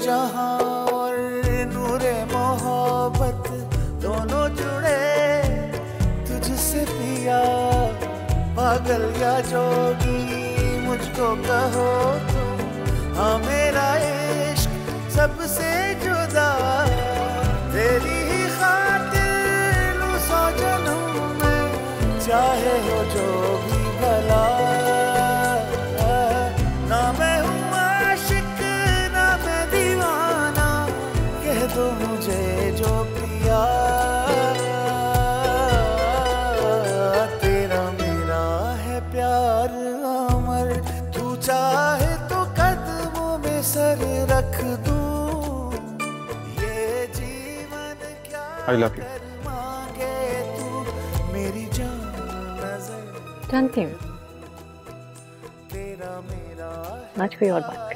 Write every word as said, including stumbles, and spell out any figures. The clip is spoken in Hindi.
जहां और नूरे मोहब्बत दोनों जुड़े तुझसे पिया। पागल या जोगी मुझको कहो तुम, हाँ मेरा इश्क सबसे जुदा। तेरी ही खातिर लूं सौ जन्म में, चाहे हो जो भी भला। ना मैं हूँ आशिक ना मैं दीवाना, कह दो मुझे जो पिया। तेरा मेरा है प्यार अमर, तू चाहे तो कदमों में सर रख दूं। ये जीवन क्या कर मांगे तू, मेरी जान नजर। जानती हूँ, तेरा मेरा आज कोई और बात।